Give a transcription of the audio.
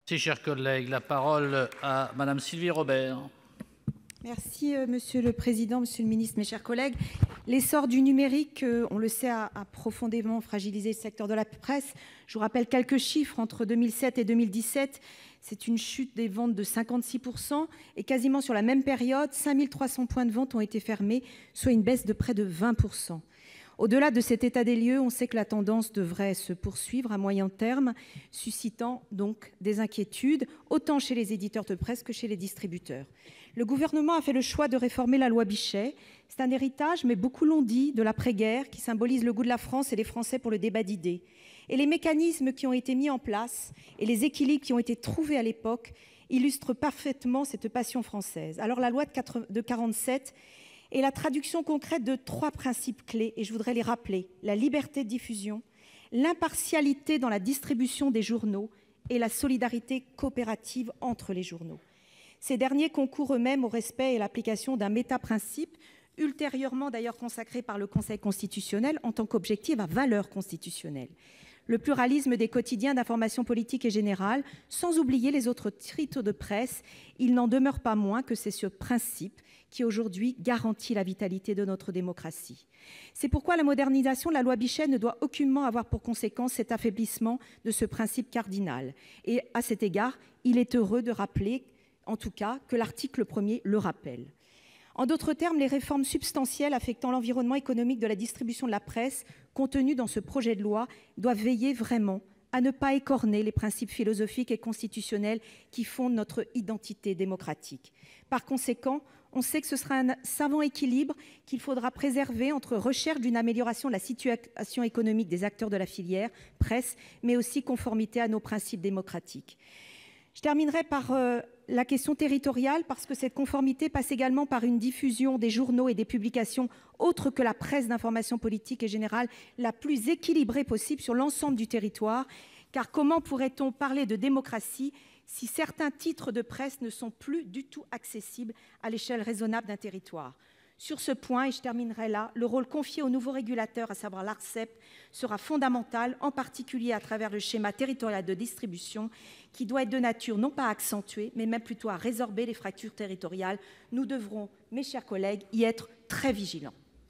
Merci, chers collègues. La parole à Madame Sylvie Robert. Merci, Monsieur le Président, Monsieur le Ministre, mes chers collègues. L'essor du numérique, on le sait, a profondément fragilisé le secteur de la presse. Je vous rappelle quelques chiffres. Entre 2007 et 2017, c'est une chute des ventes de 56%. Et quasiment sur la même période, 5300 points de vente ont été fermés, soit une baisse de près de 20%. Au-delà de cet état des lieux, on sait que la tendance devrait se poursuivre à moyen terme, suscitant donc des inquiétudes, autant chez les éditeurs de presse que chez les distributeurs. Le gouvernement a fait le choix de réformer la loi Bichet. C'est un héritage, mais beaucoup l'ont dit, de l'après-guerre qui symbolise le goût de la France et des Français pour le débat d'idées. Et les mécanismes qui ont été mis en place et les équilibres qui ont été trouvés à l'époque illustrent parfaitement cette passion française. Alors la loi de 1947 est la traduction concrète de 3 principes clés, et je voudrais les rappeler: la liberté de diffusion, l'impartialité dans la distribution des journaux et la solidarité coopérative entre les journaux. Ces derniers concourent eux-mêmes au respect et à l'application d'un méta-principe, ultérieurement d'ailleurs consacré par le Conseil constitutionnel en tant qu'objectif à valeur constitutionnelle. Le pluralisme des quotidiens d'information politique et générale, sans oublier les autres titres de presse, il n'en demeure pas moins que c'est ce principe qui aujourd'hui garantit la vitalité de notre démocratie. C'est pourquoi la modernisation de la loi Bichet ne doit aucunement avoir pour conséquence cet affaiblissement de ce principe cardinal. Et à cet égard, il est heureux de rappeler, en tout cas, que l'article 1er le rappelle. En d'autres termes, les réformes substantielles affectant l'environnement économique de la distribution de la presse contenues dans ce projet de loi doivent veiller vraiment à ne pas écorner les principes philosophiques et constitutionnels qui fondent notre identité démocratique. Par conséquent, on sait que ce sera un savant équilibre qu'il faudra préserver entre recherche d'une amélioration de la situation économique des acteurs de la filière presse, mais aussi conformité à nos principes démocratiques. Je terminerai par la question territoriale, parce que cette conformité passe également par une diffusion des journaux et des publications autres que la presse d'information politique et générale la plus équilibrée possible sur l'ensemble du territoire. Car comment pourrait-on parler de démocratie si certains titres de presse ne sont plus du tout accessibles à l'échelle raisonnable d'un territoire ? Sur ce point, et je terminerai là, le rôle confié au nouveau régulateur, à savoir l'Arcep, sera fondamental, en particulier à travers le schéma territorial de distribution, qui doit être de nature non pas à accentuer, mais même plutôt à résorber les fractures territoriales. Nous devrons, mes chers collègues, y être très vigilants.